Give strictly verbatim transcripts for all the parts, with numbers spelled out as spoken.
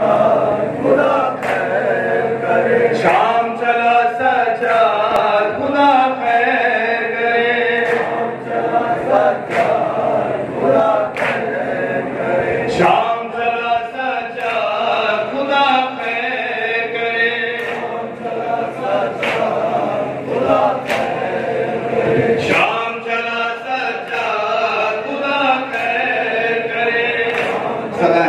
खुदा खैर करे, शाम चला सज्जाद खुदा खैर करे, शाम चला सज्जाद खुदा खैर करे, शाम चला सज्जाद खुदा खैर करे, शाम चला सज्जाद खुदा खैर करे, शाम चला सज्जाद खुदा खैर करे, सदाए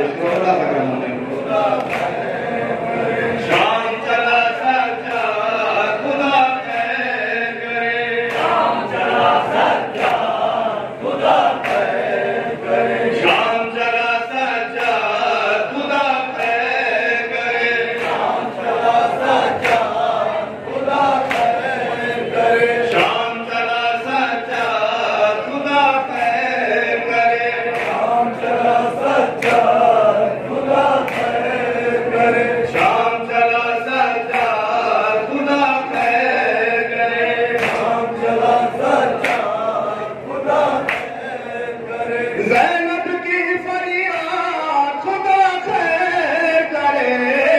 शाम चला सज्जाद खुदा खैर करे, शाम चला सज्जाद खुदा खैर करे, शाम चला सज्जाद खुदा खैर करे, शाम चला सज्जाद खुदा खैर करे, शाम चला सज्जाद खुदा खैर करे, शाम चला सज्जाद खुदा खैर करे, शाम चला सज्जाद खुदा खैर करे, शाम चला सज्जाद खुदा खैर करे, ज़ैनब की फरियाद खुदा खैर करे,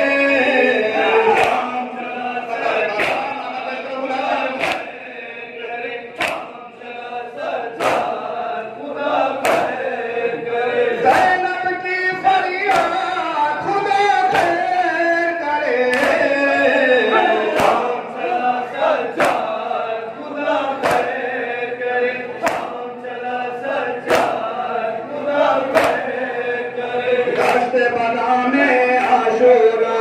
शाम चला सज्जाद खुदा खैर करे, शाम चला सज्जाद खुदा खैर करे, ज़ैनब की फरियाद खुदा खैर करे, शाम चला सज्जाद खुदा खैर करे, शाम चला सज्जाद खुदा खैर करे, दश्त बना में आशूरा